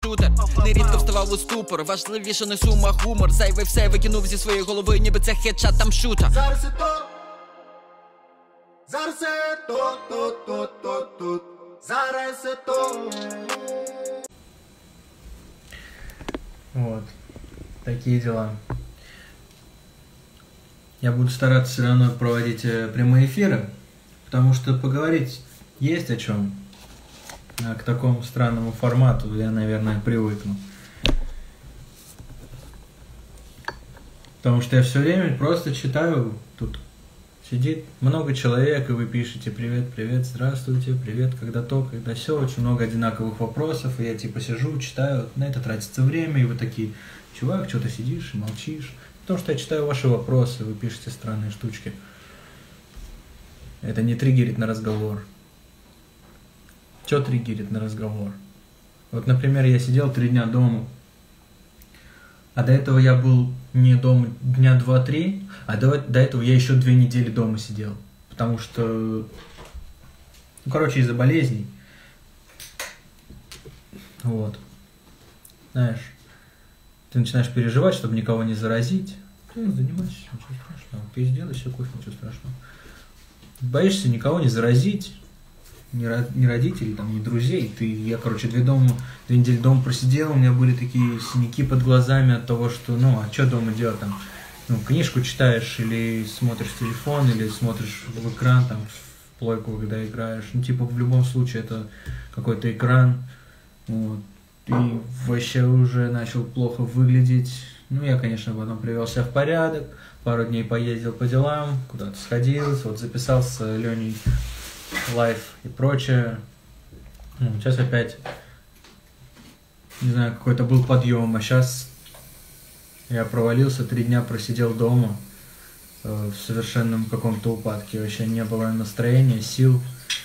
шутер. Нерідко вставав у ступор, важливіше не сума, гумор. Зайвий все викинув зі своєї голови, ніби це хедшот там шута. Зараз це то, зараз це то, зараз це то. Вот, такие дела. Я буду стараться все равно проводить прямые эфиры, потому что поговорить есть о чем. А к такому странному формату я, наверное, привыкну. Потому что я все время просто читаю, тут сидит много человек, и вы пишете «Привет, привет, здравствуйте, привет, когда то, когда сё». Очень много одинаковых вопросов, и я типа сижу, читаю, на это тратится время, и вы такие: чувак, что ты сидишь и молчишь? Потому что я читаю ваши вопросы, вы пишете странные штучки. Это не триггерит на разговор. Что триггерит на разговор? Вот, например, я сидел 3 дня дома, а до этого я был не дома дня 2-3, а до этого я еще 2 недели дома сидел. Потому что, ну, короче, из-за болезней. Вот. Знаешь, ты начинаешь переживать, чтобы никого не заразить. Ты занимайся, ничего страшного. Ты сделай все кофе, ничего страшного. Боишься никого не заразить, ни родителей, там, ни друзей. Я, короче, 2 недели дома просидел, у меня были такие синяки под глазами от того, что, ну, а что дома делать там? Ну, книжку читаешь, или смотришь в телефон, или смотришь в экран, там, в плойку, когда играешь. Ну, типа, в любом случае, это какой-то экран. Вот. И вообще уже начал плохо выглядеть. Ну, я, конечно, потом привел себя в порядок, пару дней поездил по делам, куда-то сходил, вот записал с Леней лайф и прочее. Ну, сейчас опять, не знаю, какой-то был подъем, а сейчас я провалился, 3 дня просидел дома в совершенном каком-то упадке, вообще не было настроения, сил.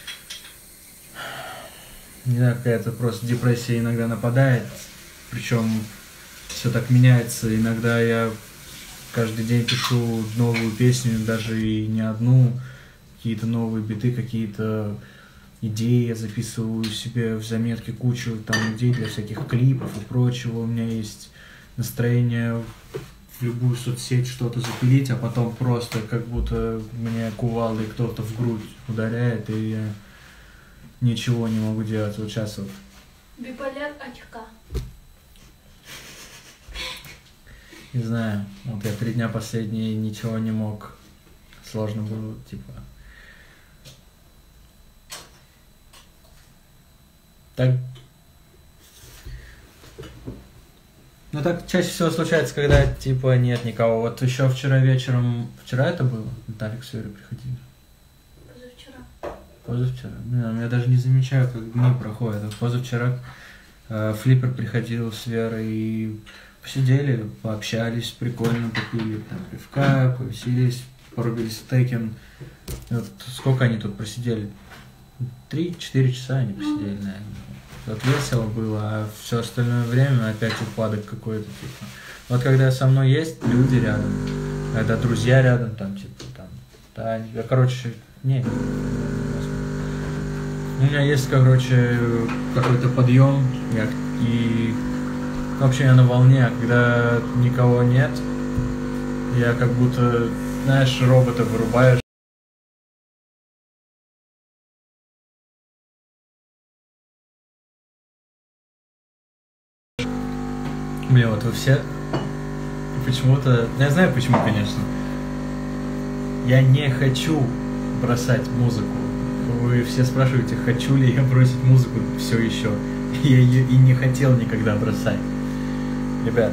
Не знаю, какая-то просто депрессия иногда нападает, причем все так меняется. Иногда я каждый день пишу новую песню, даже и не одну, какие-то новые биты, какие-то идеи я записываю себе в заметки, кучу там идей для всяких клипов и прочего. У меня есть настроение в любую соцсеть что-то запилить, а потом просто как будто мне кувалдой кто-то в грудь ударяет, и я ничего не могу делать. Вот сейчас вот. Биполяр очка. Не знаю, вот я 3 дня последние ничего не мог. Сложно было, типа. Так. Ну так чаще всего случается, когда типа нет никого. Вот еще вчера вечером, вчера это было, Виталик с Верой приходили. Позавчера. Я даже не замечаю, как дни проходят. Вот позавчера Флиппер приходил с Верой, и посидели, пообщались, прикольно, попили там пивка, повеселились, порубились в Tekken. Вот сколько они тут просидели? 3-4 часа они посидели, наверное. Вот весело было, а все остальное время опять упадок какой-то, типа. Вот когда со мной есть люди рядом, когда друзья рядом, там, типа, там, да, я, короче, не, у меня есть, короче, какой-то подъем, и вообще я на волне, а когда никого нет, я как будто, знаешь, робота вырубаешь. Блин, вот вы все почему-то, я знаю почему, конечно, я не хочу бросать музыку. Вы все спрашиваете, хочу ли я бросить музыку все еще. Я ее и не хотел никогда бросать. Ребята,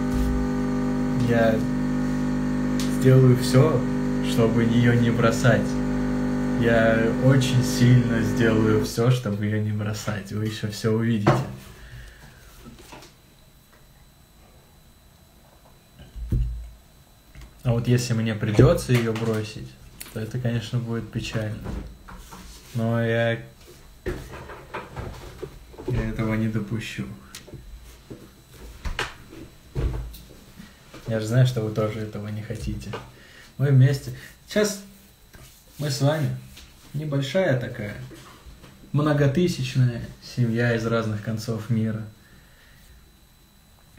я сделаю все, чтобы ее не бросать. Я очень сильно сделаю все, чтобы ее не бросать. Вы еще все увидите. А вот если мне придется ее бросить, то это, конечно, будет печально. Но я этого не допущу. Я же знаю, что вы тоже этого не хотите. Мы вместе. Сейчас мы с вами небольшая такая, многотысячная семья из разных концов мира.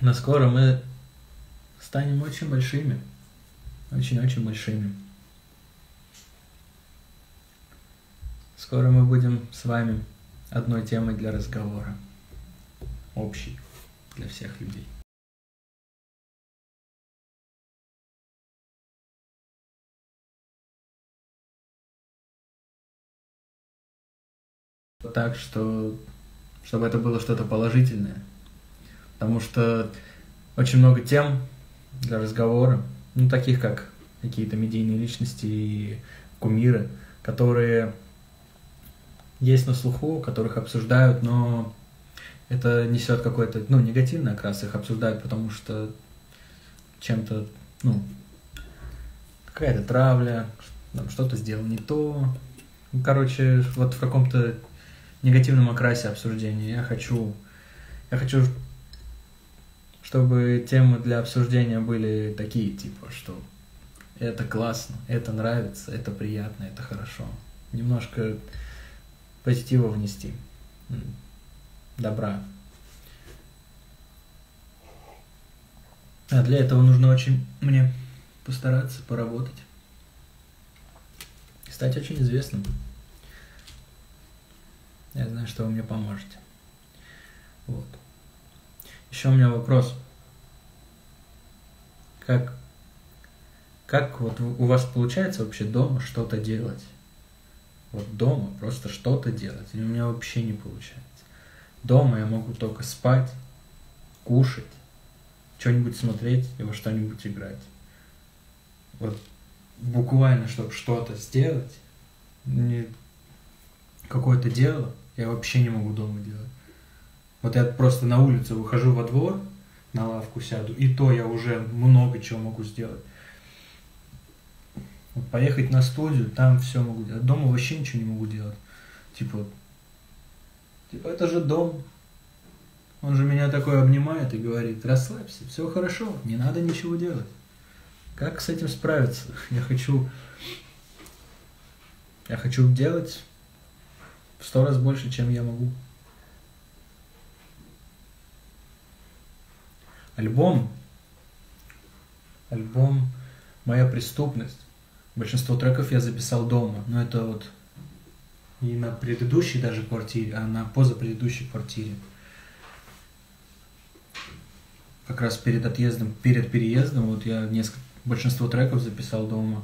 Но скоро мы станем очень большими. Очень-очень большими. Скоро мы будем с вами одной темой для разговора. Общей для всех людей. Так что, чтобы это было что-то положительное. Потому что очень много тем для разговора, ну, таких как какие-то медийные личности и кумиры, которые есть на слуху, которых обсуждают, но это несет какой-то, ну, негативный окрас, их обсуждают, потому что чем-то, ну, какая-то травля, там что-то сделал не то. Ну, короче, вот в каком-то негативном окрасе обсуждения. Я хочу, чтобы темы для обсуждения были такие, типа, что это классно, это нравится, это приятно, это хорошо. Немножко позитива внести, добра. А для этого нужно очень мне постараться, поработать. Стать очень известным. Я знаю, что вы мне поможете. Вот. Еще у меня вопрос. Как вот у вас получается вообще дома что-то делать? Вот дома просто что-то делать. И у меня вообще не получается. Дома я могу только спать, кушать, что-нибудь смотреть и во что-нибудь играть. Вот буквально, чтобы что-то сделать, какое-то дело, я вообще не могу дома делать. Вот я просто на улицу выхожу во двор, на лавку сяду, и то я уже много чего могу сделать. Вот поехать на студию, там все могу делать. Дома вообще ничего не могу делать. Типа это же дом. Он же меня такой обнимает и говорит: расслабься, все хорошо, не надо ничего делать. Как с этим справиться? Я хочу делать в 100 раз больше, чем я могу. Альбом «Моя преступность». Большинство треков я записал дома, но это вот не на предыдущей даже квартире, а на позапредыдущей квартире. Как раз перед переездом, вот я большинство треков записал дома.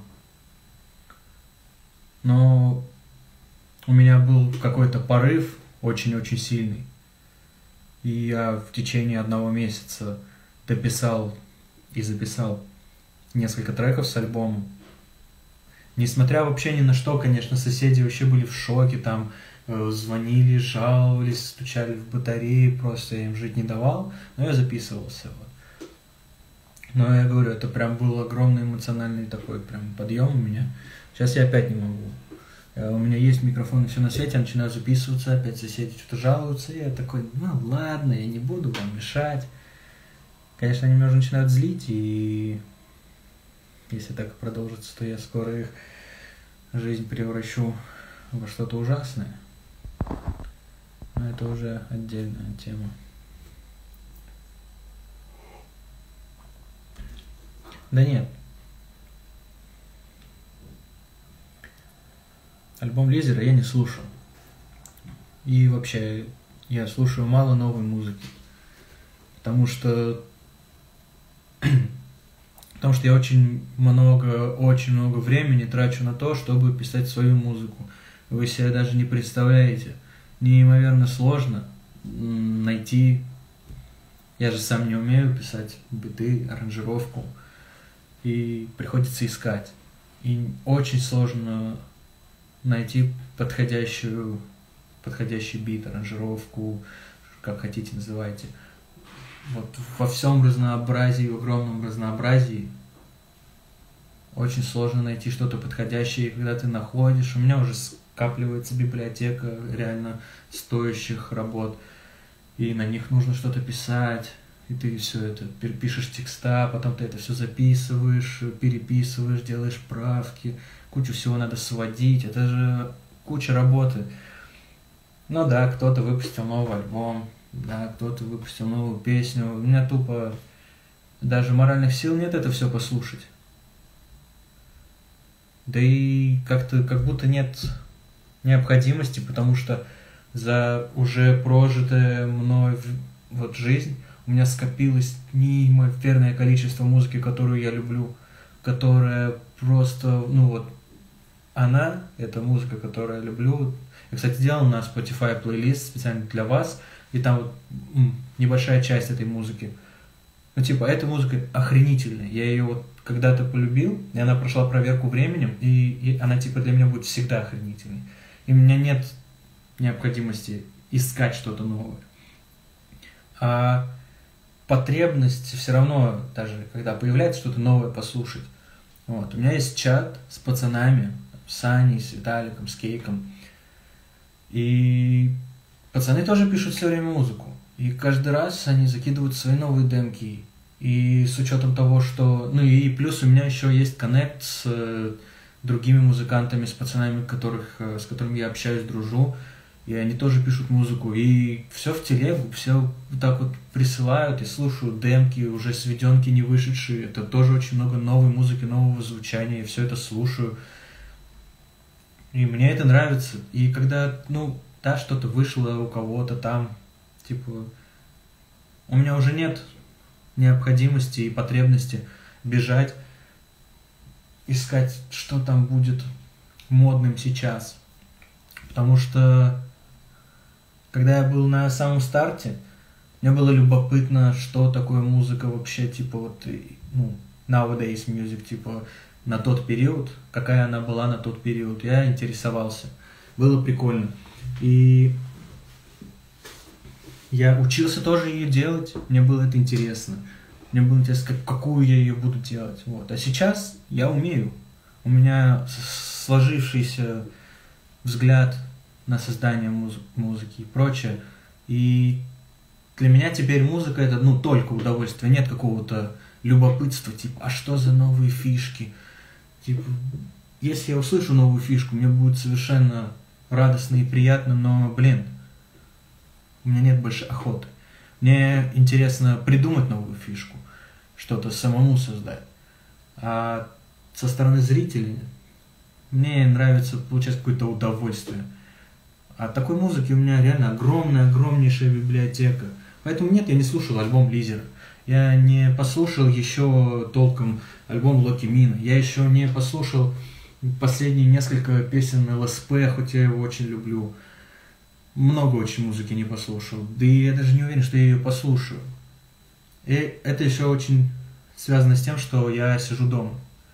Но у меня был какой-то порыв очень-очень сильный. И я в течение 1 месяца дописал и записал несколько треков с альбомом. Несмотря вообще ни на что, конечно, соседи вообще были в шоке, там звонили, жаловались, стучали в батареи, просто я им жить не давал, но я записывался. Вот. Но я говорю, это прям был огромный эмоциональный такой прям подъем у меня. Сейчас я опять не могу. У меня есть микрофон и все на свете, я начинаю записываться, опять соседи что-то жалуются, и я такой, ну ладно, я не буду вам мешать. Конечно, они меня уже начинают злить, и если так продолжится, то я скоро их жизнь превращу во что-то ужасное. Но это уже отдельная тема. Да нет. Альбом Лизера я не слушал. И вообще, я слушаю мало новой музыки. Потому что я очень много времени трачу на то, чтобы писать свою музыку. Вы себе даже не представляете. Неимоверно сложно найти. Я же сам не умею писать биты, аранжировку. И приходится искать. И очень сложно найти подходящий бит, аранжировку, как хотите называйте. Вот во всем разнообразии, в огромном разнообразии очень сложно найти что-то подходящее, и когда ты находишь, у меня уже скапливается библиотека реально стоящих работ, и на них нужно что-то писать, и ты все это пишешь текста, потом ты это все записываешь, переписываешь, делаешь правки, кучу всего надо сводить, это же куча работы. Ну да, кто-то выпустил новый альбом, да, кто-то выпустил новую песню. У меня тупо даже моральных сил нет это все послушать. Да и как-то как будто нет необходимости, потому что за уже прожитое мной вот жизнь у меня скопилось неимоверное количество музыки, которую я люблю, которая просто, ну вот, она, это музыка, которую я люблю. Я, кстати, делал на Spotify плейлист специально для вас, и там вот небольшая часть этой музыки. Ну, типа, эта музыка охренительная. Я ее вот когда-то полюбил, и она прошла проверку временем, и она, типа, для меня будет всегда охренительной. И у меня нет необходимости искать что-то новое. А потребность все равно, даже когда появляется что-то новое, послушать. Вот. У меня есть чат с пацанами, с Аней, с Виталиком, с Кейком. И пацаны тоже пишут все время музыку. И каждый раз они закидывают свои новые демки. И с учетом того, что... Ну и плюс у меня еще есть коннект с другими музыкантами, с пацанами, с которыми я общаюсь, дружу. И они тоже пишут музыку. И все в телегу, все вот так вот присылают. И слушаю демки, уже сведенки не вышедшие. Это тоже очень много новой музыки, нового звучания. И все это слушаю. И мне это нравится. И когда, ну, да, что-то вышло у кого-то там, типа, у меня уже нет необходимости и потребности бежать, искать, что там будет модным сейчас. Потому что, когда я был на самом старте, мне было любопытно, что такое музыка вообще, типа, вот, ну, nowadays music, типа, на тот период, какая она была на тот период. Я интересовался. Было прикольно. И я учился тоже ее делать. Мне было это интересно. Мне было интересно, какую я ее буду делать. Вот. А сейчас я умею. У меня сложившийся взгляд на создание музыки и прочее. И для меня теперь музыка это, ну, только удовольствие. Нет какого-то любопытства, типа, а что за новые фишки? Типа, если я услышу новую фишку, мне будет совершенно радостно и приятно, но, блин, у меня нет больше охоты. Мне интересно придумать новую фишку, что-то самому создать. А со стороны зрителей мне нравится получать какое-то удовольствие. А такой музыки у меня реально огромнейшая библиотека. Поэтому нет, я не слушал альбом Лизера. Я не послушал еще толком альбом Локи Мина. Я еще не послушал последние несколько песен ЛСП, хоть я его очень люблю. Много очень музыки не послушал. Да и я даже не уверен, что я ее послушаю. И это еще очень связано с тем, что я сижу дома.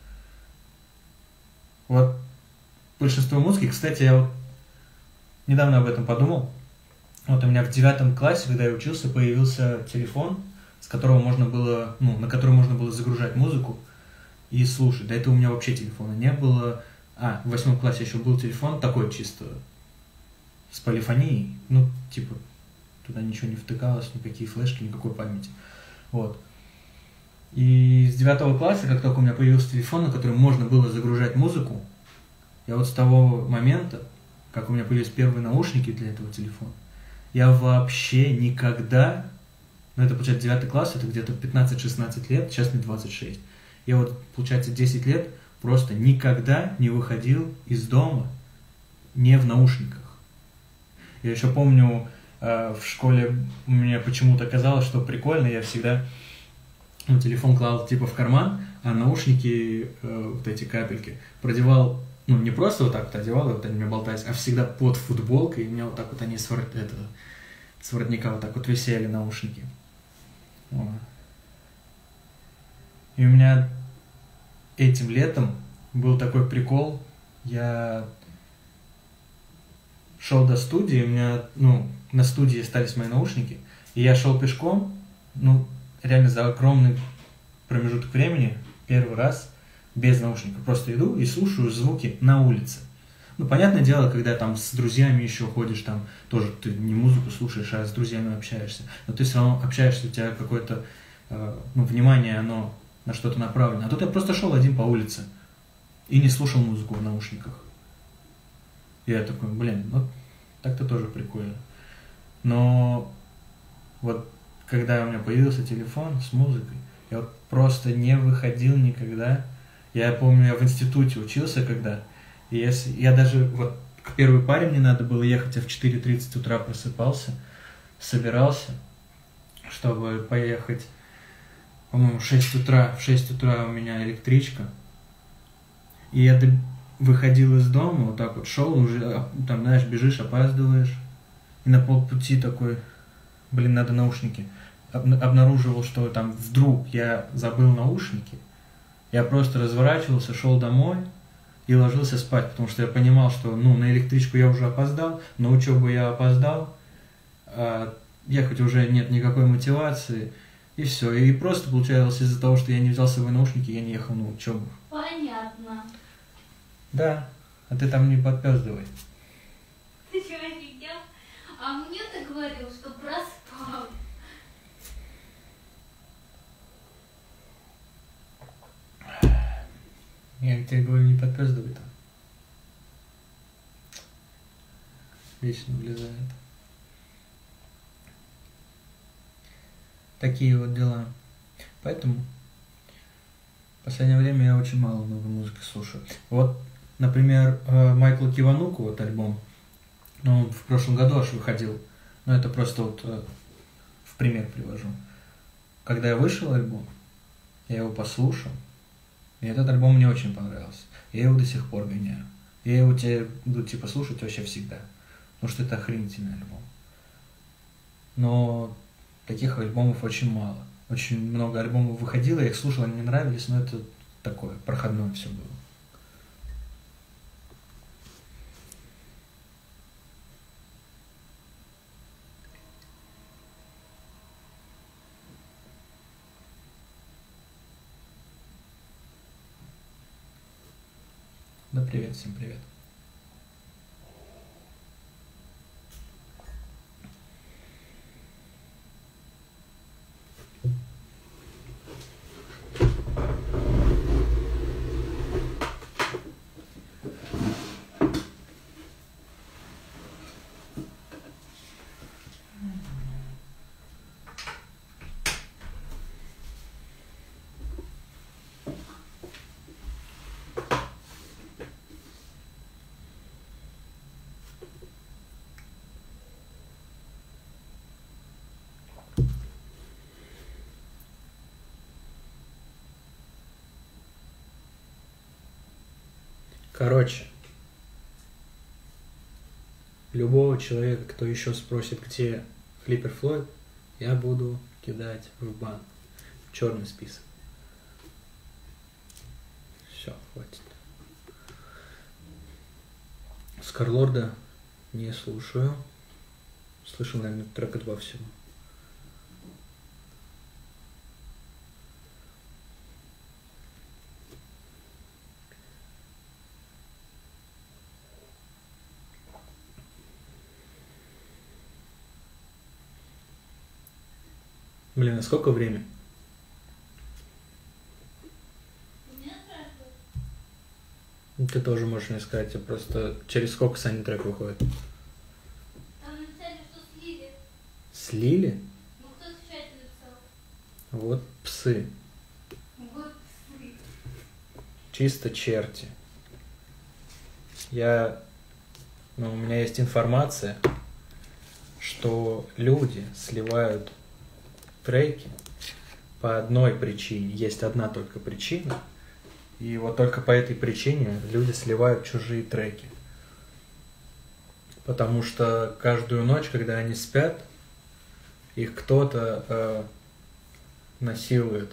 Вот большинство музыки, кстати, я вот недавно об этом подумал. Вот у меня в 9 классе, когда я учился, появился телефон, с которого можно было, ну, на который можно было загружать музыку и слушать. До этого у меня вообще телефона не было. В 8 классе еще был телефон такой чисто с полифонией. Ну, типа, туда ничего не втыкалось, никакие флешки, никакой памяти. Вот. И с 9 класса, как только у меня появился телефон, на который можно было загружать музыку, я вот с того момента, как у меня появились первые наушники для этого телефона, я вообще никогда, ну это получается 9 класс, это где-то 15-16 лет, сейчас мне 26. Я вот, получается, 10 лет просто никогда не выходил из дома не в наушниках. Я еще помню, в школе мне почему-то казалось, что прикольно, я всегда телефон клал типа в карман, а наушники, вот эти капельки, продевал, ну не просто вот так вот одевал, и вот они у меня болтались, а всегда под футболкой, и у меня вот так вот они с воротника вот так вот висели наушники. Вот. И у меня этим летом был такой прикол, я шел до студии, у меня, ну, на студии остались мои наушники, и я шел пешком, ну, реально за огромный промежуток времени, первый раз, без наушников, просто иду и слушаю звуки на улице. Ну, понятное дело, когда там с друзьями еще ходишь, там тоже ты не музыку слушаешь, а с друзьями общаешься, но ты все равно общаешься, у тебя какое-то, ну, внимание, оно на что-то направлено. А тут я просто шел один по улице и не слушал музыку в наушниках. И я такой, блин, ну так-то тоже прикольно. Но Вот когда у меня появился телефон с музыкой, я вот просто не выходил никогда. Я помню, я в институте учился когда, и я даже, вот к первой паре мне надо было ехать, я в 4:30 утра просыпался, собирался, чтобы поехать, по-моему, в 6 утра. В 6 утра у меня электричка. И я выходил из дома, вот так вот шел, уже, там, знаешь, бежишь, опаздываешь. И на полпути такой, блин, надо наушники. Обнаруживал, что там вдруг я забыл наушники. Я просто разворачивался, шел домой и ложился спать, потому что я понимал, что на электричку я уже опоздал, на учебу я опоздал, ехать уже нет никакой мотивации, и все. И просто получалось из-за того, что я не взял с собой наушники, я не ехал на учебу. Понятно. Да, а ты там не подпёздывай. Ты чего офигел? А мне ты говорил, что проспал. Я тебе говорю, не подпёздывай там. Вечно влезает. Такие вот дела. Поэтому в последнее время я очень мало новой музыки слушаю. Вот, например, Майкла Кивануку, вот альбом, он в прошлом году аж выходил. Но это просто вот в пример привожу. Когда я вышел альбом, я его послушал, и этот альбом мне очень понравился. Я его до сих пор гоняю. Я его буду типа слушать вообще всегда. Потому что это охренительный альбом. Но таких альбомов очень мало. Очень много альбомов выходило, я их слушал, они мне нравились, но это такое, проходное все было. Да, привет, всем привет. Короче, любого человека, кто еще спросит, где Флиппер Флойд, я буду кидать в бан, в черный список. Все, хватит. Скарлорда не слушаю. Слышал, наверное, трека 2 всего. Блин, а сколько время? Ты тоже можешь мне сказать, просто через сколько Саня трек выходит? Там написали, что слили. Слили? Ну кто в чате написал? Вот псы. Вот псы. Чисто черти. У меня есть информация, что люди сливают треки по одной причине. Есть одна только причина. И вот только по этой причине люди сливают чужие треки. Потому что каждую ночь, когда они спят, их кто-то насилует.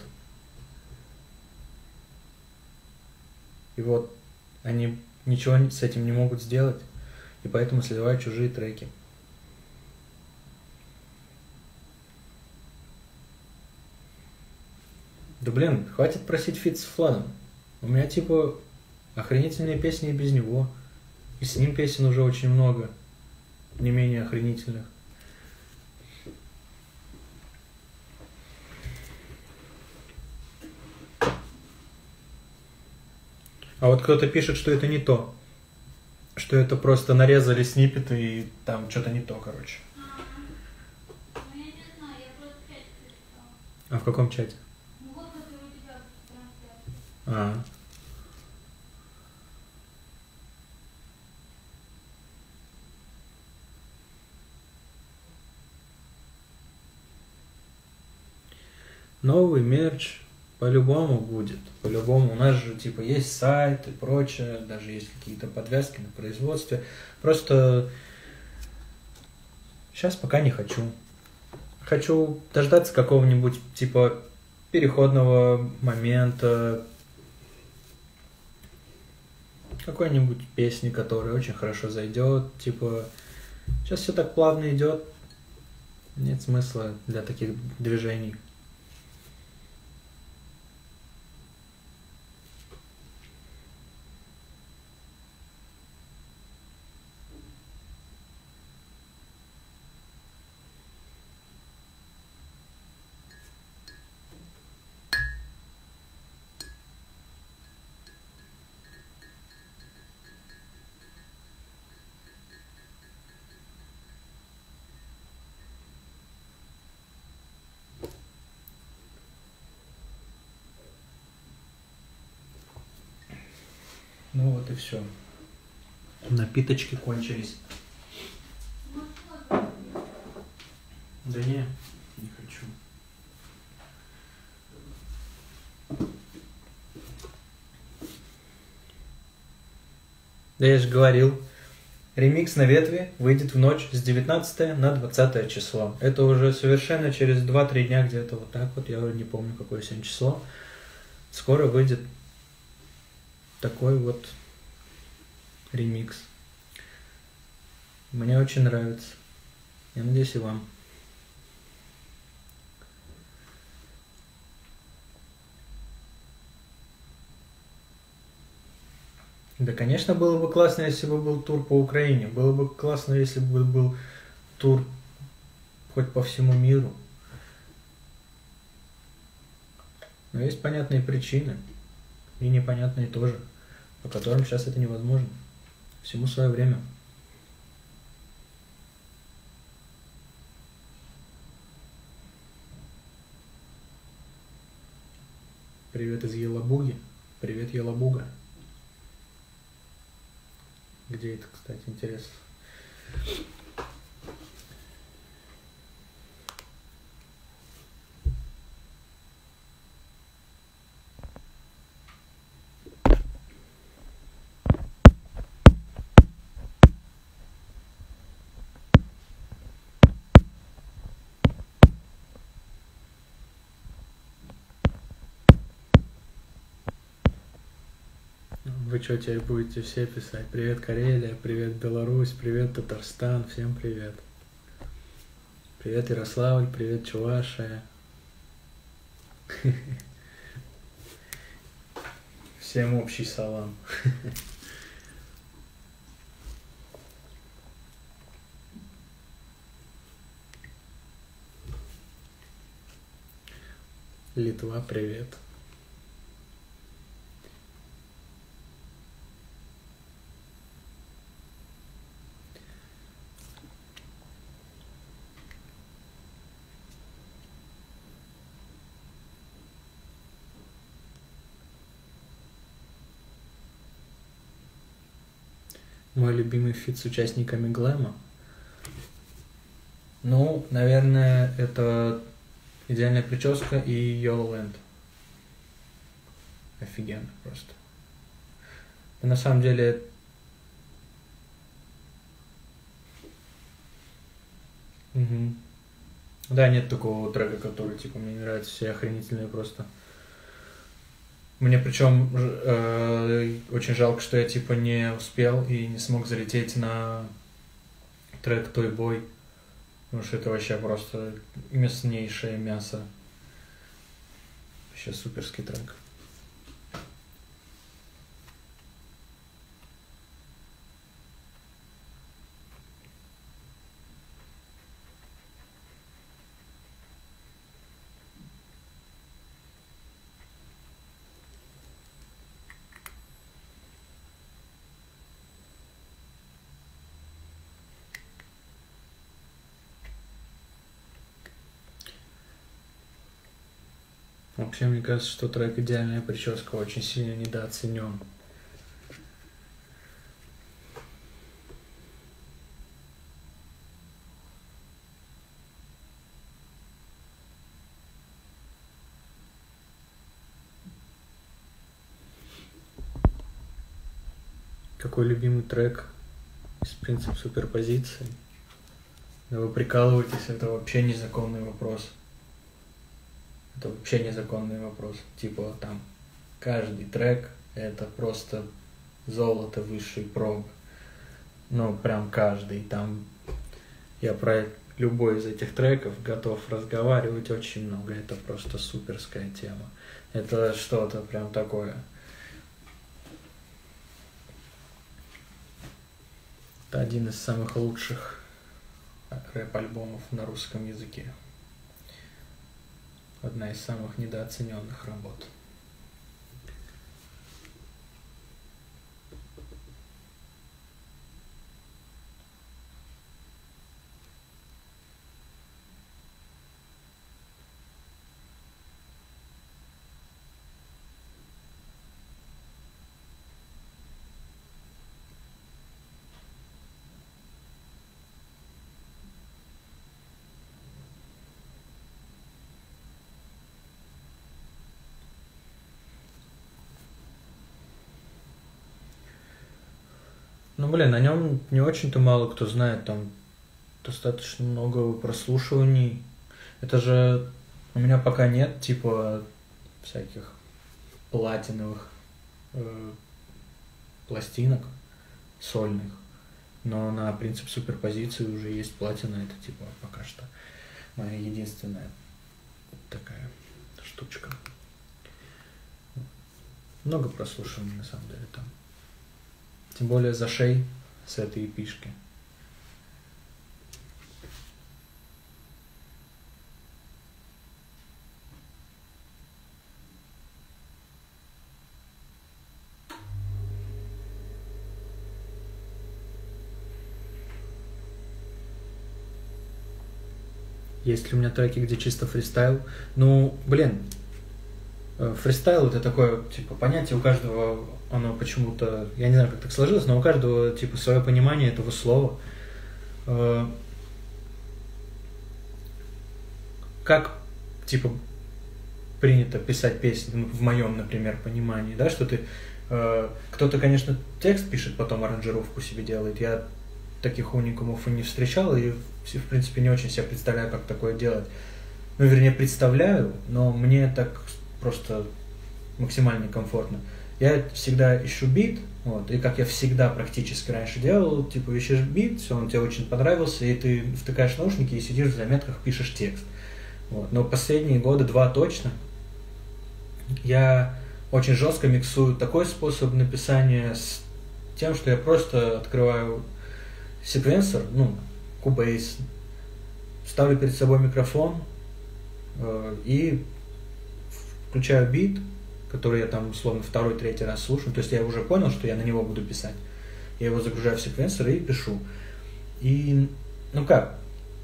И вот они ничего с этим не могут сделать, и поэтому сливают чужие треки. Да блин, хватит просить фит с Фладом. У меня типа охренительные песни и без него. И с ним песен уже очень много. Не менее охренительных. А вот кто-то пишет, что это не то. Что это просто нарезали сниппеты и там что-то не то, короче. Ну я не знаю, я А в каком чате? Ну вот, который у тебя трансляция. А. Новый мерч по-любому будет. По-любому. У нас же типа есть сайт и прочее, даже есть какие-то подвязки на производстве. Просто сейчас пока не хочу. Хочу дождаться какого-нибудь типа переходного момента, какой-нибудь песни, которая очень хорошо зайдет. Типа сейчас все так плавно идет. Нет смысла для таких движений. Ну вот и все. Напиточки кончились. Ну что, Да не хочу. Да я же говорил, ремикс на ветви выйдет в ночь с 19 на 20 число. Это уже совершенно через 2-3 дня где-то вот так вот. Я уже не помню, какое сегодня число. Скоро выйдет такой вот ремикс. Мне очень нравится. Я надеюсь, и вам. Да, конечно, было бы классно, если бы был тур по Украине. Было бы классно, если бы был тур хоть по всему миру. Но есть понятные причины. И непонятные тоже, по которым сейчас это невозможно. Всему свое время. Привет из Елабуги. Привет, Елабуга. Где это, кстати, интересно? Вы что, теперь будете все писать? Привет, Карелия, привет, Беларусь, привет, Татарстан, всем привет. Привет, Ярославль, привет, Чувашия. Всем общий салам. Литва, привет. Мой любимый фит с участниками Глэма. Ну, наверное, это идеальная прическа и Yellow Land. Офигенно просто. И на самом деле... Угу. Да, нет такого трека, который, типа, мне не нравится. Все охренительные просто. Мне причем очень жалко, что я типа не успел и не смог залететь на трек Той Бой. Потому что это вообще просто мяснейшее мясо. Вообще суперский трек. Вообще, мне кажется, что трек «Идеальная прическа» очень сильно недооценен. Какой любимый трек из «Принцип суперпозиции»? Да вы прикалываетесь, это вообще незаконный вопрос. Это вообще незаконный вопрос. Типа там каждый трек это просто золото высшей пробы. Ну, прям каждый. Там я про любой из этих треков готов разговаривать очень много. Это просто суперская тема. Это что-то прям такое. Это один из самых лучших рэп-альбомов на русском языке. Одна из самых недооцененных работ. Ну, блин, о нем не очень-то мало кто знает, там достаточно много прослушиваний. Это же у меня пока нет, типа, всяких платиновых пластинок сольных. Но на «Принцип суперпозиции» уже есть платина, это, типа, пока что моя единственная такая штучка. Много прослушиваний, на самом деле, там. Тем более «Зашей» с этой эпишки. Есть ли у меня треки, где чисто фристайл? Ну, блин, фристайл это такое, типа, понятие у каждого, оно почему-то, я не знаю, как так сложилось, но у каждого, типа, свое понимание этого слова. Как, типа, принято писать песни, в моем, например, понимании, да, что ты, кто-то, конечно, текст пишет, потом аранжировку себе делает, я таких уникумов и не встречал, и, в принципе, не очень себе представляю, как такое делать. Ну, вернее, представляю, но мне так просто максимально комфортно. Я всегда ищу бит, вот, и как я всегда практически раньше делал, типа, ищешь бит, все, он тебе очень понравился, и ты втыкаешь наушники и сидишь в заметках, пишешь текст. Вот. Но последние года 2 точно я очень жестко миксую такой способ написания с тем, что я просто открываю секвенсор, ну, Cubase, ставлю перед собой микрофон и включаю бит, который я там условно 2-3 раз слушаю, то есть я уже понял, что я на него буду писать. Я его загружаю в секвенсор и пишу. И, ну как,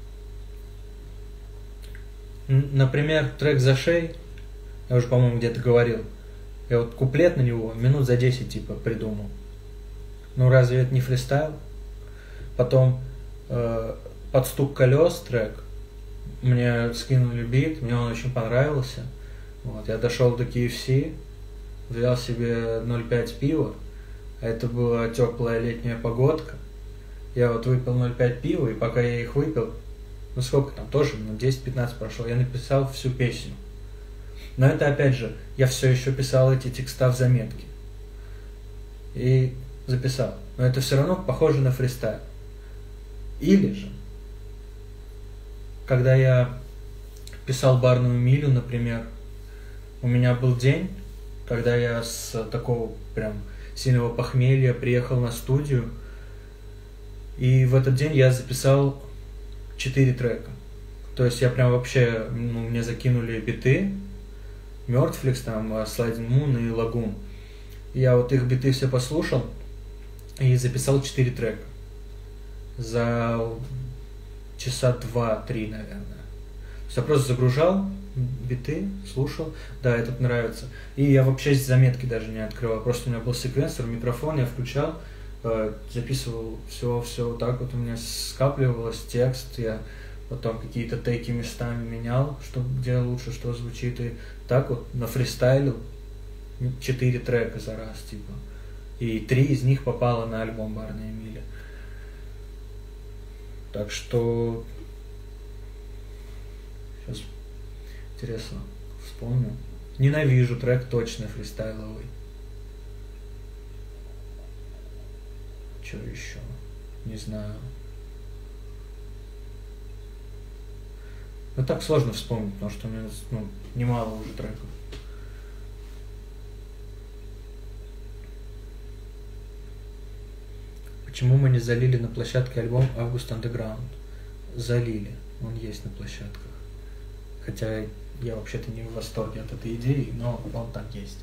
например, трек «Зашей», я уже, по-моему, где-то говорил, я вот куплет на него минут за 10 типа придумал. Ну разве это не фристайл? Потом «Под стук колес» трек, мне скинули бит, мне он очень понравился. Вот, я дошел до KFC, взял себе 0,5 пива, это была теплая летняя погодка. Я вот выпил 0,5 пива, и пока я их выпил, ну сколько там, тоже минут 10-15 прошло, я написал всю песню. Но это опять же, я все еще писал эти текста в заметке. И записал. Но это все равно похоже на фристайл. Или же, когда я писал «Барную милю», например, у меня был день, когда я с такого прям сильного похмелья приехал на студию, и в этот день я записал 4 трека. То есть я прям вообще, ну, мне закинули биты, Мертфликс, там, Sliding Moon и Lagoon. Я вот их биты все послушал и записал 4 трека. За часа 2-3, наверное. То есть я просто загружал биты, слушал. Да, этот нравится. И я вообще заметки даже не открывал. Просто у меня был секвенсор, микрофон, я включал, записывал все вот так вот у меня скапливалось, текст, я потом какие-то теки местами менял, где лучше что звучит, и так вот нафристайлил 4 трека за раз, типа. И 3 из них попало на альбом «Барная миля». Так что сейчас интересно вспомню. Ненавижу трек точно фристайловый. Что еще? Не знаю. Ну так сложно вспомнить, потому что у меня немало уже треков. Почему мы не залили на площадке альбом August Underground? Залили, он есть на площадках. Хотя я вообще-то не в восторге от этой идеи, но он так есть.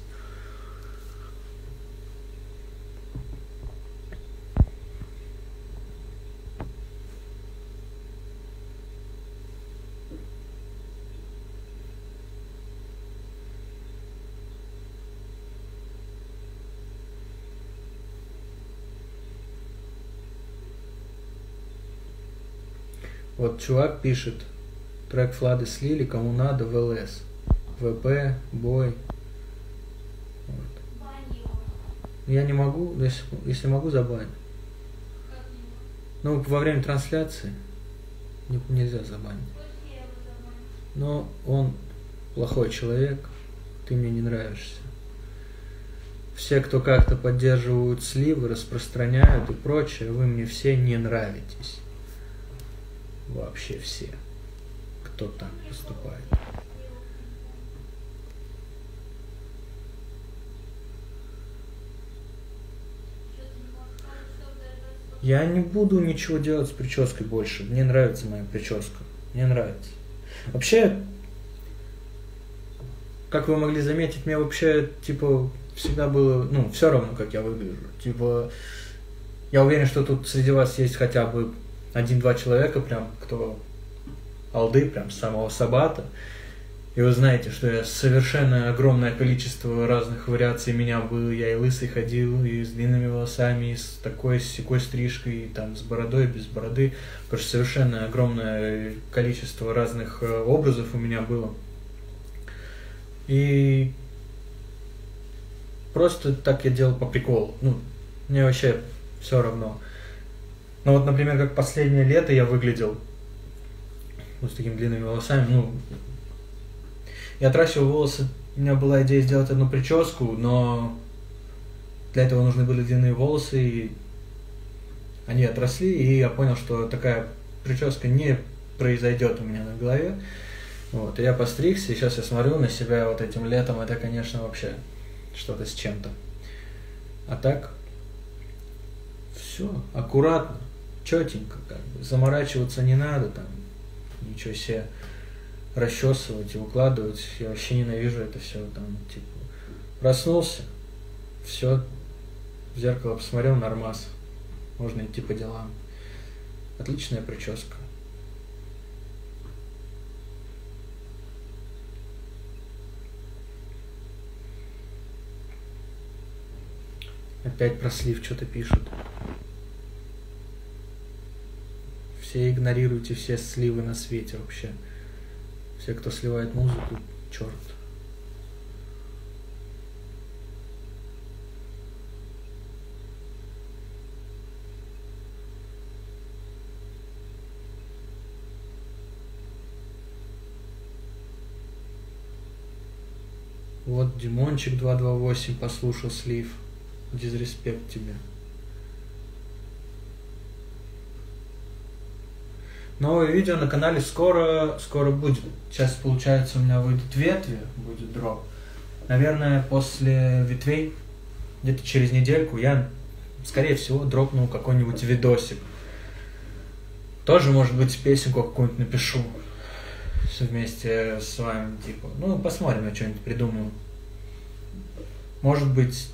Вот чувак пишет, трек Флады слили, кому надо, в ЛС. ВП, бой. Вот. Я не могу, если могу, забанить. Ну, во время трансляции нельзя забанить. Но он плохой человек, ты мне не нравишься. Все, кто как-то поддерживают сливы, распространяют и прочее, вы мне все не нравитесь. Вообще все, кто так поступает. Я не буду ничего делать с прической больше. Мне нравится моя прическа. Мне нравится. Вообще, как вы могли заметить, мне вообще, типа, всегда было, все равно, как я выгляжу. Типа, я уверен, что тут среди вас есть хотя бы 1-2 человека, прям, кто алды, прям с самого Сабата. И вы знаете, что я совершенно огромное количество разных вариаций меня было. Я и лысый ходил, и с длинными волосами, и с такой, с сякой стрижкой, и там с бородой, без бороды. Потому что совершенно огромное количество разных образов у меня было. И просто так я делал по приколу. Мне вообще все равно. Но вот, например, как последнее лето я выглядел с такими длинными волосами. Я отращивал волосы, у меня была идея сделать одну прическу, но для этого нужны были длинные волосы, и они отросли, и я понял, что такая прическа не произойдет у меня на голове. Вот, и я постригся, и сейчас я смотрю на себя вот этим летом, это, конечно, вообще что-то с чем-то. А так, все, аккуратно, четенько, как бы, заморачиваться не надо, там, ничего себе расчесывать и укладывать. Я вообще ненавижу это все, там, типа, проснулся, все, в зеркало посмотрел, нормас, можно идти по делам. Отличная прическа. Опять про слив что-то пишут. Все игнорируйте все сливы на свете вообще. Все, кто сливает музыку, черт. Вот Димончик 228 послушал слив. Дизреспект тебе. Новое видео на канале скоро будет. Сейчас, получается, у меня выйдут ветви, будет дроп. Наверное, после ветвей, где-то через недельку, я, скорее всего, дропну какой-нибудь видосик. Тоже, может быть, песенку какую-нибудь напишу вместе с вами, типа. Посмотрим, я что-нибудь придумаю. Может быть,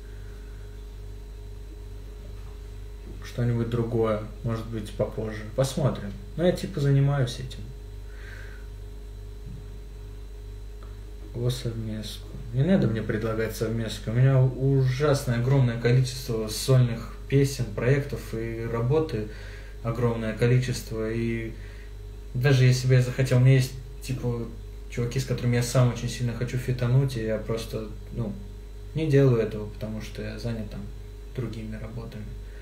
что-нибудь другое, может быть, попозже. Посмотрим. Я типа занимаюсь этим. О совместку. Не надо мне предлагать совместку. У меня ужасное огромное количество сольных песен, проектов и работы огромное количество. И даже если бы я захотел, у меня есть типа чуваки, с которыми я сам очень сильно хочу фитануть, и я просто, не делаю этого, потому что я занят там другими работами.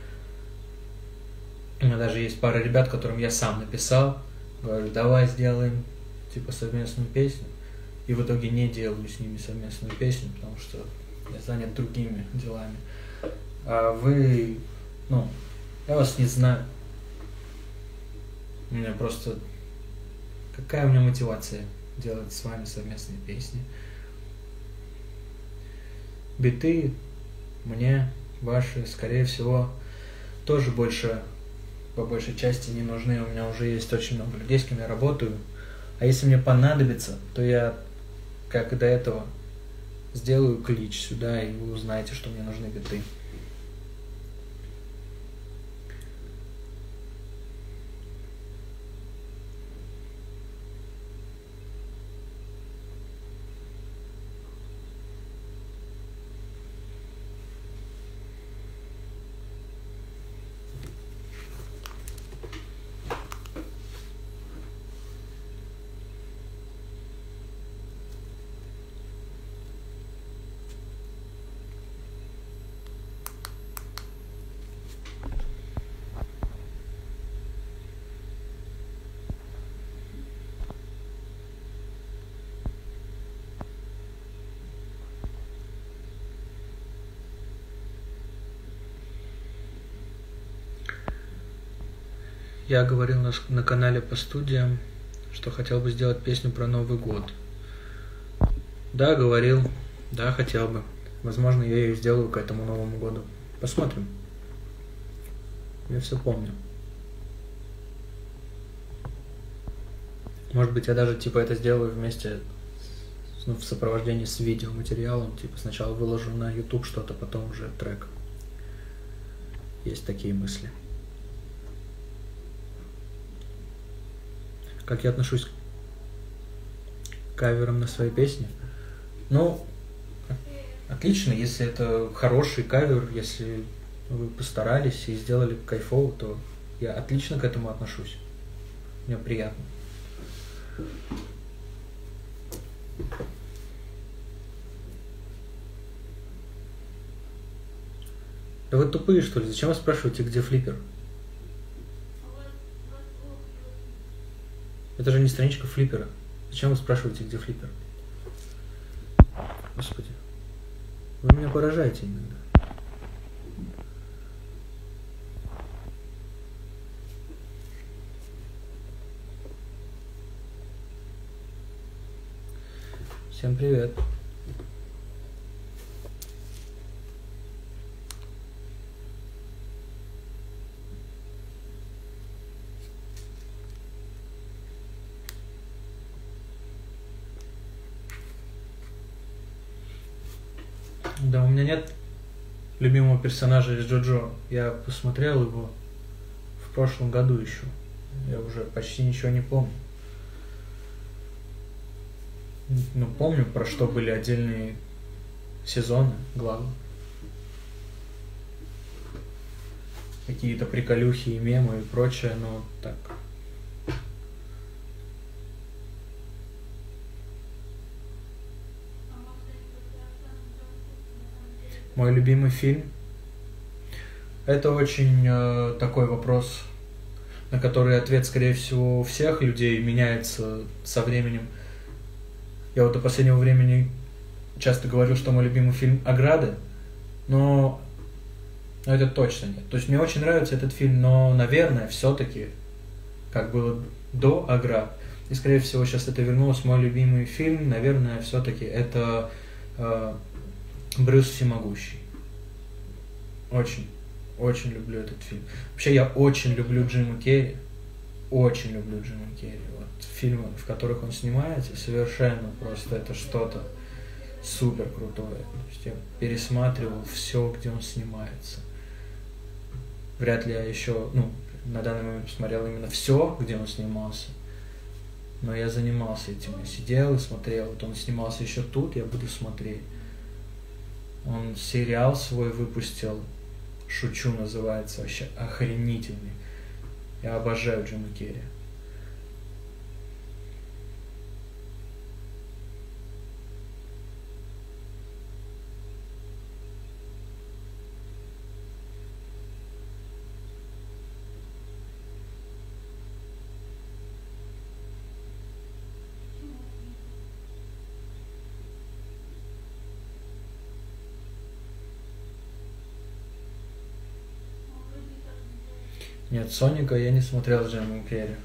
У меня даже есть пара ребят, которым я сам написал, говорю, давай сделаем типа совместную песню, и в итоге не делаю с ними совместную песню, потому что я занят другими делами. А вы, я вас не знаю. У меня просто... Какая у меня мотивация делать с вами совместные песни? Биты мне ваши, скорее всего, тоже по большей части не нужны. У меня уже есть очень много людей, с кем я работаю. А если мне понадобится, то я, как и до этого, сделаю клич сюда, и вы узнаете, что мне нужны биты. Я говорил на канале по студиям, что хотел бы сделать песню про Новый год. Да, говорил, да, хотел бы. Возможно, я ее сделаю к этому Новому году. Посмотрим. Я все помню. Может быть, я даже это сделаю вместе, в сопровождении с видеоматериалом. Сначала выложу на YouTube что-то, потом уже трек. Есть такие мысли. Как я отношусь к каверам на свои песни? Отлично, если это хороший кавер, если вы постарались и сделали кайфово, то я отлично к этому отношусь. Мне приятно. Да вы тупые, что ли? Зачем вы спрашиваете, где флиппер? Это же не страничка флиппера. Зачем вы спрашиваете, где флиппер? Господи. Вы меня поражаете иногда. Всем привет. Да, у меня нет любимого персонажа из Джоджо. Я посмотрел его в прошлом году еще. Я уже почти ничего не помню. Помню, про что были отдельные сезоны, главы. Какие-то приколюхи и мемы и прочее, но так. Мой любимый фильм? Это очень такой вопрос, на который ответ, скорее всего, у всех людей меняется со временем. Я до последнего времени часто говорил, что мой любимый фильм «Ограды», но это точно нет. То есть мне очень нравится этот фильм, но, наверное, все-таки, как было до «Оград», и, скорее всего, сейчас это вернулось, мой любимый фильм, наверное, все-таки это «Брюс Всемогущий». Очень, очень люблю этот фильм. Вообще, я очень люблю Джима Керри. Очень люблю Джима Керри. Вот фильмы, в которых он снимается, совершенно просто это что-то супер крутое. То есть я пересматривал все, где он снимается. Вряд ли я еще, на данный момент посмотрел именно все, где он снимался. Но я занимался этим. Я сидел и смотрел. Вот он снимался еще тут, я буду смотреть. Он сериал свой выпустил. «Шучу» называется. Вообще охренительный. Я обожаю Джима Керри. Нет, Соника я не смотрел с Джимом Керри.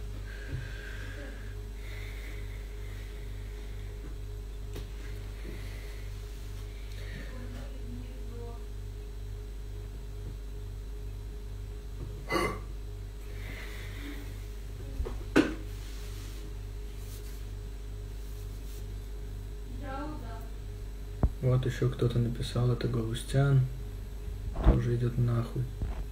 Вот еще кто-то написал, это Галустян. Тоже идет нахуй.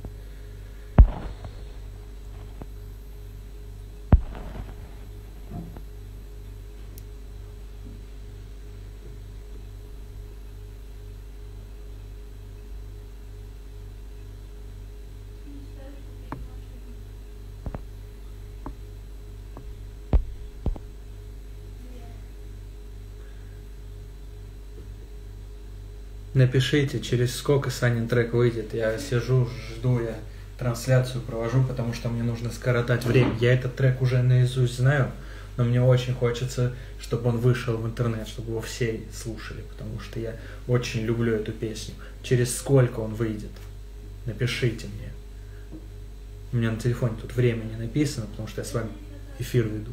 Напишите, через сколько Санин трек выйдет. Я сижу, жду, я трансляцию провожу, потому что мне нужно скоротать время. Я этот трек уже наизусть знаю, но мне очень хочется, чтобы он вышел в интернет, чтобы его все слушали, потому что я очень люблю эту песню. Через сколько он выйдет? Напишите мне. У меня на телефоне тут время не написано, потому что я с вами эфир веду.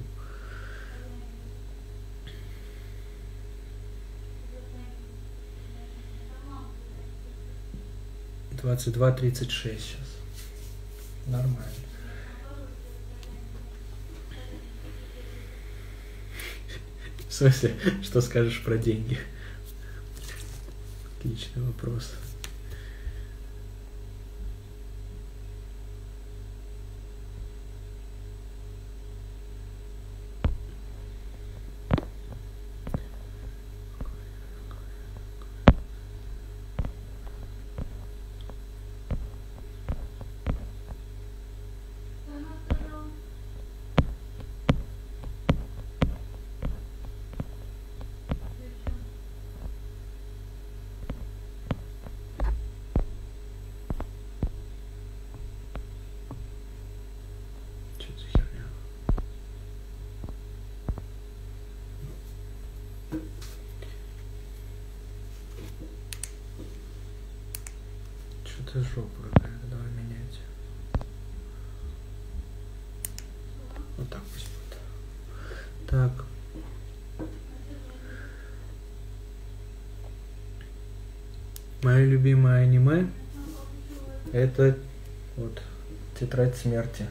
22:36 сейчас. Нормально. В смысле, что скажешь про деньги? Отличный вопрос. Что-то жопа какая-то, давай менять. Вот так пусть будет. Так. Мое любимое аниме — это вот «Тетрадь смерти».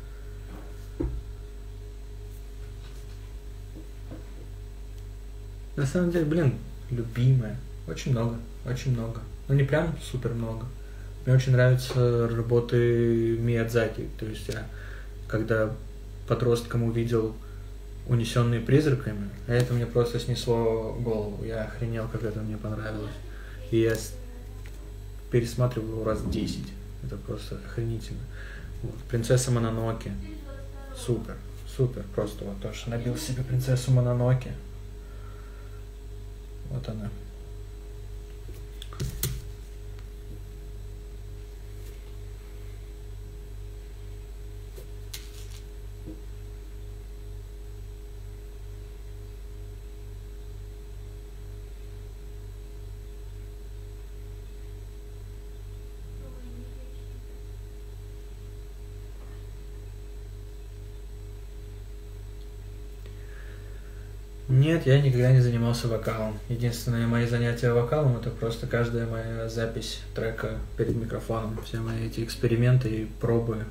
На самом деле, блин, любимое. Очень много, очень много. Ну, не прям супер много. Мне очень нравятся работы Миядзаки. То есть я, когда подростком увидел «Унесенные призраками», это мне просто снесло голову. Я охренел, как это мне понравилось. И я пересматривал его раз 10. Это просто охренительно. Вот. «Принцесса Мононоке». Супер, супер. Просто вот тоже набил себе «Принцессу Мононоке». Вот она. Нет, я никогда не занимался вокалом. Единственное мои занятия вокалом — это просто каждая моя запись трека перед микрофоном. Все мои эти эксперименты и пробы.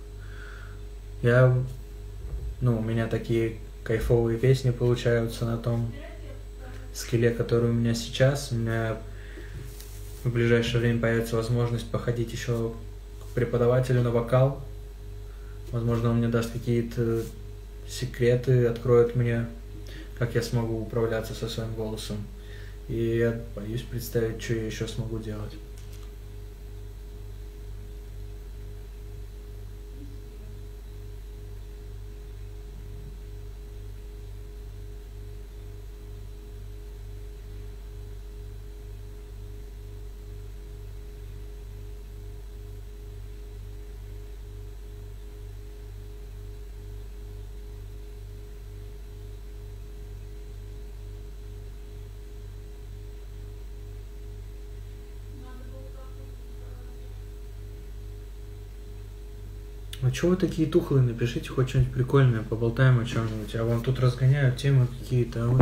У меня такие кайфовые песни получаются на том скилле, который у меня сейчас. У меня в ближайшее время появится возможность походить еще к преподавателю на вокал. Возможно, он мне даст какие-то секреты откроют мне, как я смогу управляться со своим голосом. И я боюсь представить, что я еще смогу делать. А чего вы такие тухлые? Напишите хоть что-нибудь прикольное, поболтаем о чем-нибудь. А вам тут разгоняют темы какие-то, а вы...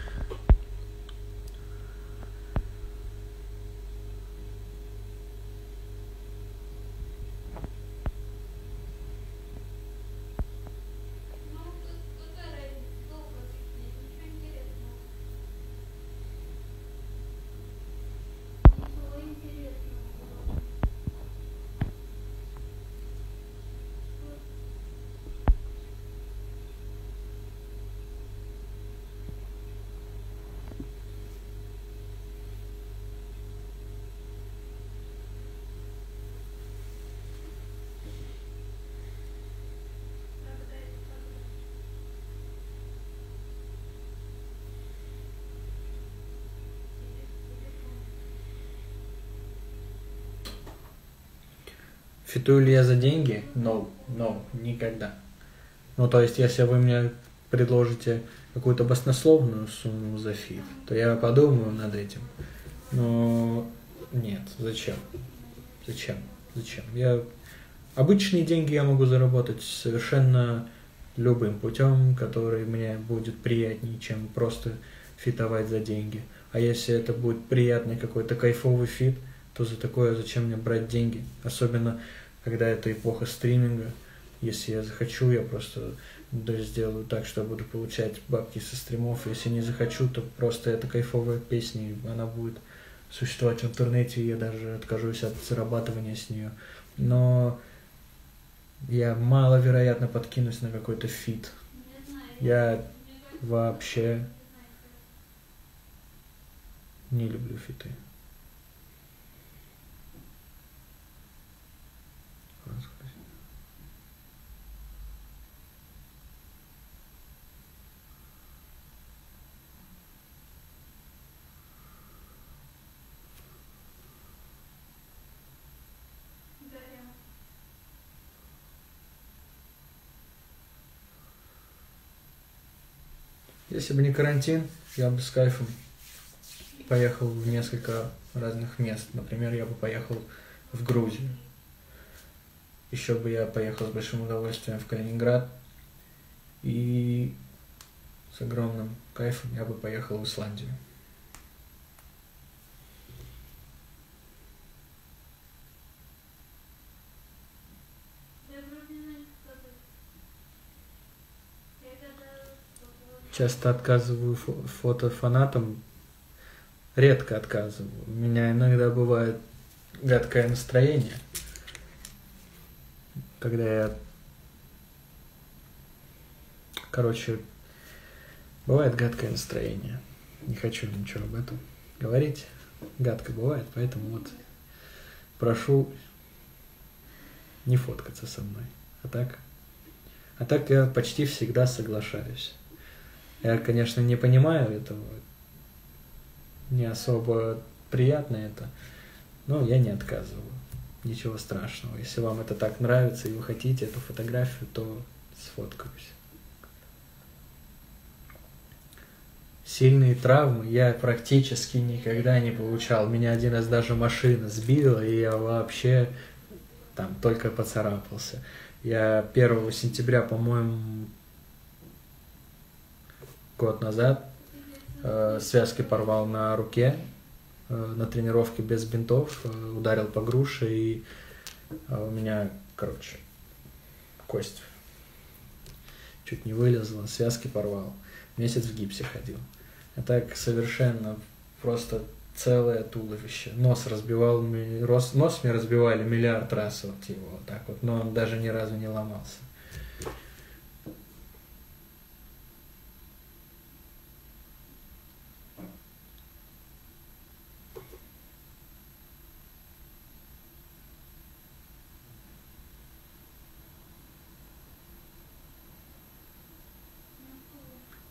Ну, тут какая разница, долго объяснять, ничего интересного. Ничего интересного. Фитую ли я за деньги? No, никогда. Ну, то есть, если вы мне предложите какую-то баснословную сумму за фит, то я подумаю над этим. Но нет, зачем? Зачем? Обычные деньги я могу заработать совершенно любым путем, который мне будет приятнее, чем просто фитовать за деньги. А если это будет приятный какой-то кайфовый фит, то за такое зачем мне брать деньги? Особенно, когда это эпоха стриминга. Если я захочу, я просто сделаю так, что я буду получать бабки со стримов. Если не захочу, то просто это кайфовая песня, и она будет существовать в интернете, и я даже откажусь от зарабатывания с нее. Но я маловероятно подкинусь на какой-то фит. Не знаю, Я мне кажется, вообще не люблю фиты. Дарья. Если бы не карантин, я бы с кайфом поехал в несколько разных мест. Например, я бы поехал в Грузию. Еще бы я поехал с большим удовольствием в Калининград. И с огромным кайфом я бы поехал в Исландию. Я вроде не знаю, что это. Я когда Часто отказываю фото фанатам. Редко отказываю. У меня иногда бывает гадкое настроение, когда я... Короче, бывает гадкое настроение. Не хочу ничего об этом говорить. Гадко бывает, поэтому вот прошу не фоткаться со мной. А так я почти всегда соглашаюсь. Я, конечно, не понимаю этого. Не особо приятно это, но я не отказываю. Ничего страшного. Если вам это так нравится и вы хотите эту фотографию, то сфоткаюсь. Сильные травмы я практически никогда не получал. Меня один раз даже машина сбила, и я вообще там только поцарапался. Я 1 сентября, по-моему, год назад связки порвал на руке, на тренировке без бинтов, ударил по груше, и у меня, короче, кость чуть не вылезла, связки порвал. Месяц в гипсе ходил. А так совершенно просто целое туловище. Нос мне разбивали миллиард раз вот его вот так вот, но он даже ни разу не ломался.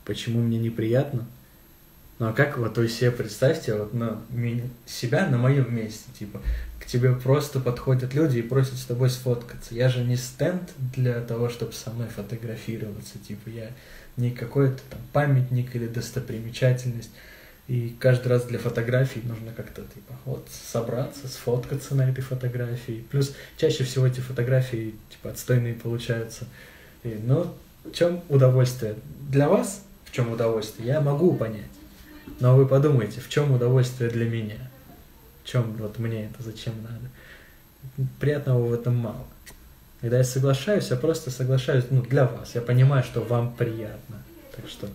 почему мне неприятно. Ну а как вот вы себе представьте вот, себя на моем месте, типа, к тебе просто подходят люди и просят с тобой сфоткаться. Я же не стенд для того, чтобы со мной фотографироваться, типа, я не какой-то там памятник или достопримечательность. И каждый раз для фотографий нужно как-то, типа, вот, собраться, сфоткаться на этой фотографии. Плюс чаще всего эти фотографии, типа, отстойные получаются. Ну, в чем удовольствие? Для вас в чем удовольствие? Я могу понять. Но вы подумайте, в чем удовольствие для меня? В чем вот мне это, зачем надо? Приятного в этом мало. Когда я соглашаюсь, я просто соглашаюсь, для вас. Я понимаю, что вам приятно. Так что...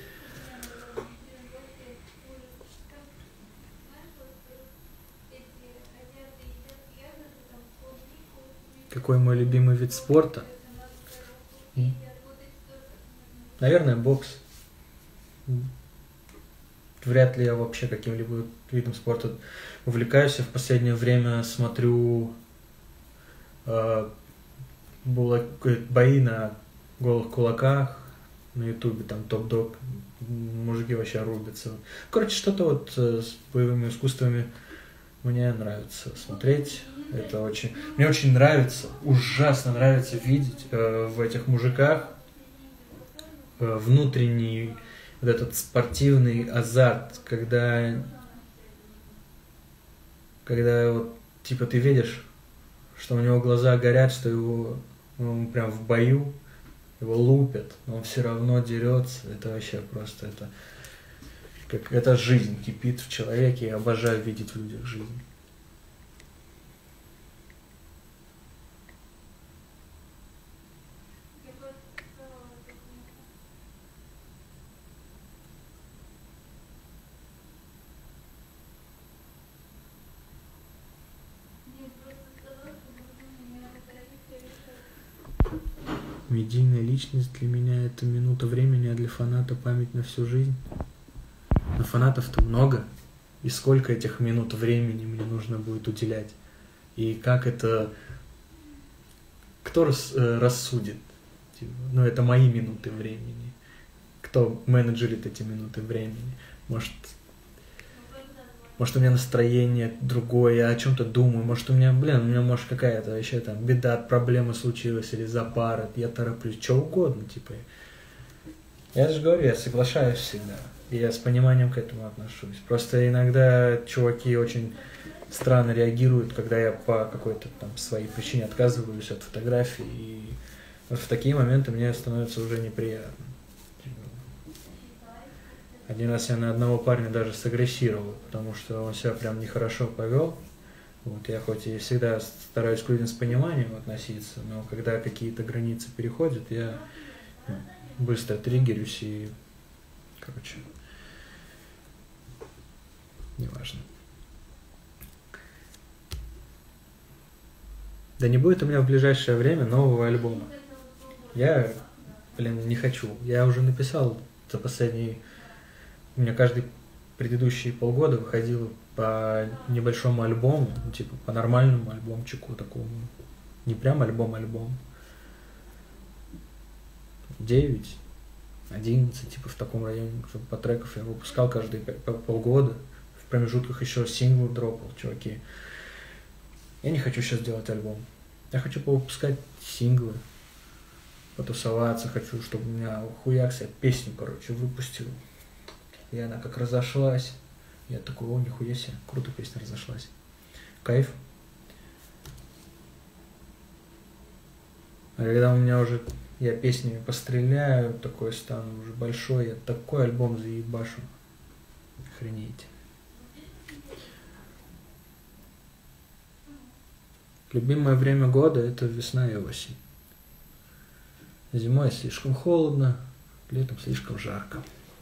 Какой мой любимый вид спорта? Наверное, бокс. Вряд ли я вообще каким-либо видом спорта увлекаюсь. Я в последнее время смотрю бои на голых кулаках на ютубе, там топ-дог, мужики вообще рубятся. Короче, что-то вот с боевыми искусствами мне нравится смотреть. Это очень... Мне очень нравится, ужасно нравится видеть в этих мужиках внутренний вот этот спортивный азарт, когда вот, типа, ты видишь, что у него глаза горят, что он прям в бою, его лупят, но он все равно дерется. Это вообще просто, это жизнь кипит в человеке, я обожаю видеть в людях жизнь. Медийная личность для меня это минута времени, а для фаната память на всю жизнь. Но фанатов-то много. И сколько этих минут времени мне нужно будет уделять? И как это... Кто рассудит? Это мои минуты времени. Кто менеджерит эти минуты времени? Может, у меня настроение другое, я о чем-то думаю, может, у меня может, какая-то вообще там беда, проблема случилась, или запара, я тороплюсь, что угодно, типа. Я же говорю, я соглашаюсь всегда, и я с пониманием к этому отношусь. Просто иногда чуваки очень странно реагируют, когда я по какой-то там своей причине отказываюсь от фотографий, и вот в такие моменты мне становится уже неприятно. Один раз я на одного парня даже сагрессировал, потому что он себя прям нехорошо повел. Вот, я хоть и всегда стараюсь к людям с пониманием относиться, но когда какие-то границы переходят, я быстро триггерюсь и, неважно. Да не будет у меня в ближайшее время нового альбома. Я, не хочу. Я уже написал за последние... У меня каждые предыдущие полгода выходило по небольшому альбому, типа по нормальному альбомчику такому. Не прям альбом. 9, 11, типа в таком районе, по треков я выпускал каждые полгода. В промежутках еще синглы дропал, чуваки. Я не хочу сейчас делать альбом. Я хочу повыпускать синглы, потусоваться хочу, чтобы у меня хуякс, я песню, выпустил. И она как разошлась. Я такой, нихуя себе, круто песня разошлась. Кайф. А когда у меня уже, я песнями постреляю, такой стану уже большой, я такой альбом заебашу. Охренеть. Любимое время года это весна и осень. Зимой слишком холодно, летом слишком жарко.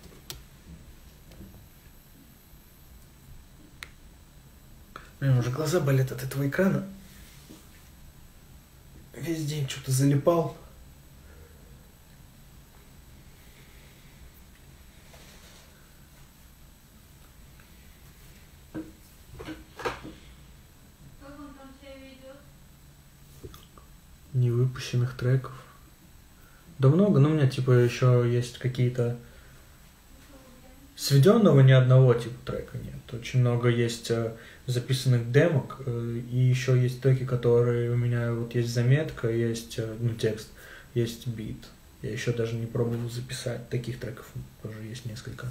Блин, уже глаза болят от этого экрана. Весь день что-то залипал. Как он там себя ведет? Невыпущенных треков. Да много, но у меня типа еще есть какие-то сведенного ни одного типа трека нет. Очень много есть записанных демок, и еще есть треки, которые у меня вот есть заметка, есть текст, есть бит. Я еще даже не пробовал записать. Таких треков тоже есть несколько.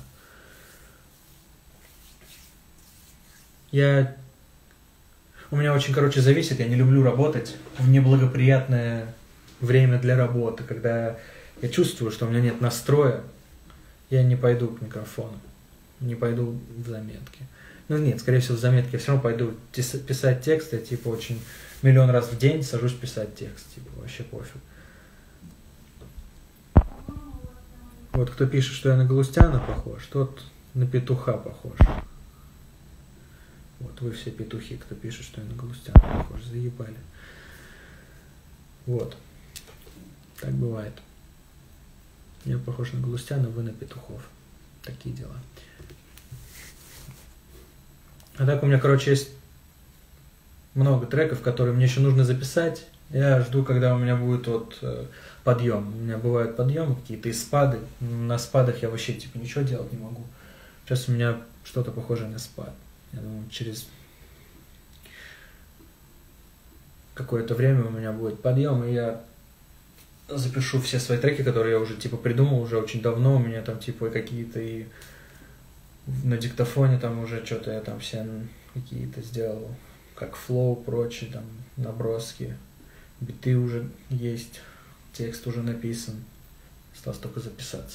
У меня очень, зависит, я не люблю работать в неблагоприятное время для работы, когда я чувствую, что у меня нет настроя, я не пойду к микрофону, не пойду в заметки. Ну нет, скорее всего, в заметки я все равно пойду писать текст, я типа очень миллион раз в день сажусь писать текст, типа вообще пофиг. Вот кто пишет, что я на Галустяна похож, тот на петуха похож. Вот вы все петухи, кто пишет, что я на Галустяна похож, заебали. Вот. Так бывает. Я похож на Галустяна, вы на петухов. Такие дела. А так у меня, есть много треков, которые мне еще нужно записать. Я жду, когда у меня будет подъем. У меня бывают подъемы какие-то и спады. На спадах я вообще типа ничего делать не могу. Сейчас у меня что-то похожее на спад. Я думаю, через какое-то время у меня будет подъем, и я запишу все свои треки, которые я уже типа придумал уже очень давно. У меня там типа какие-то и на диктофоне там уже что-то я там все какие-то сделал, как флоу, прочие там наброски. Биты уже есть, текст уже написан. Осталось только записаться.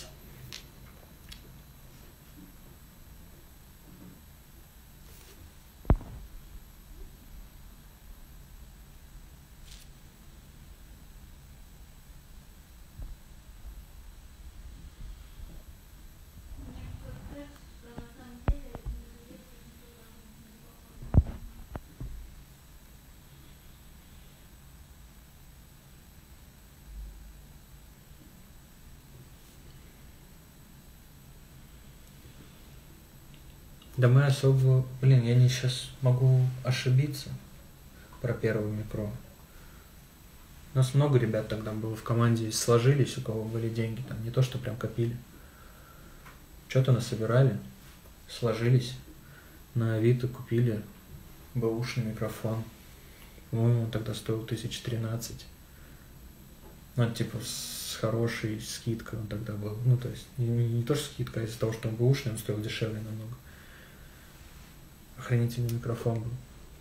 Да мы особо... я не сейчас могу ошибиться про первое микро. У нас много ребят тогда было в команде, сложились, у кого были деньги, там не то, что прям копили. Что-то насобирали, сложились, на Авито купили бэушный микрофон. По-моему, он тогда стоил 1013. Ну, типа, с хорошей скидкой он тогда был. Ну, то есть, не то, что скидка, а из-за того, что он бэушный, он стоил дешевле намного. Охренительный микрофон был.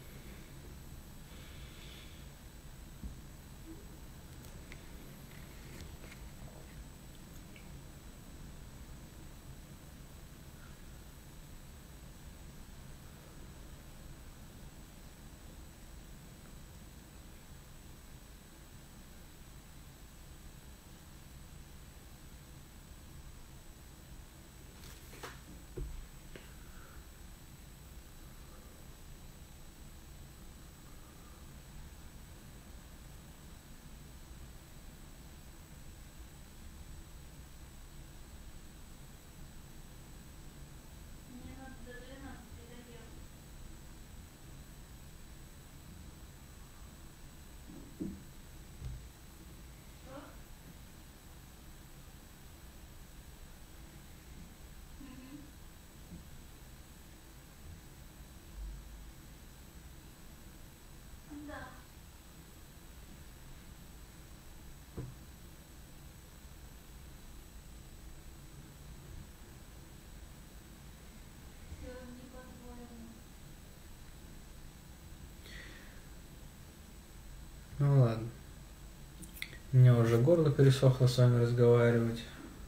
Ну ладно. У меня уже горло пересохло с вами разговаривать.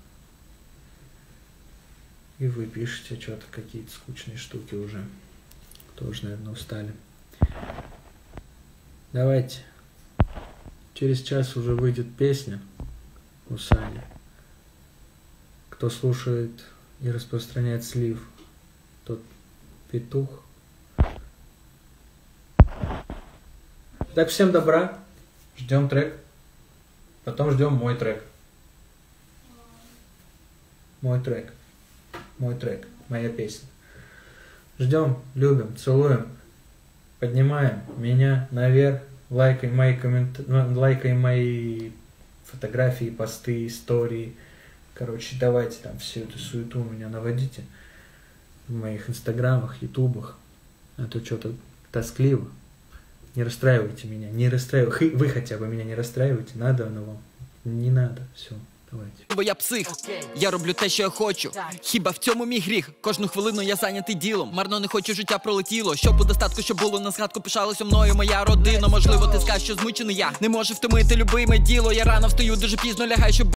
И вы пишете что-то, какие-то скучные штуки уже. Тоже, наверное, устали. Давайте. Через час уже выйдет песня у Сани. Кто слушает и распространяет слив, тот петух. Так, всем добра. Ждем трек. Потом ждем мой трек. Мой трек. Мой трек. Моя песня. Ждем, любим, целуем. Поднимаем меня наверх. Лайкай мои фотографии, посты, истории. Короче, давайте там всю эту суету у меня наводите. в моих инстаграмах, ютубах. Это что-то тоскливо. Не расстраивайте меня, не расстраивайте. Вы хотя бы меня не расстраивайте, надо оно вам. Не надо, все, давайте. Бо я псих, я роблю те, що я хочу. Хіба в цьому мій гріх? Кожну хвилину я зайнятий ділом. Марно не хочу, життя пролетіло. Щоб у достатку, щоб було на згадку, пишалася мною моя родина. Можливо, ти скажеш, що змучений я. Не можу втомити любиме діло. Я рано встаю, дуже пізно лягаю, щоб